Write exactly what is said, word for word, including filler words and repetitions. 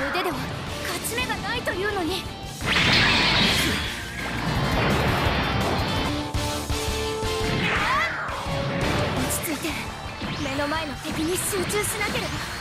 腕では勝ち目がないというのに。落ち着いて目の前の敵に集中しなければ。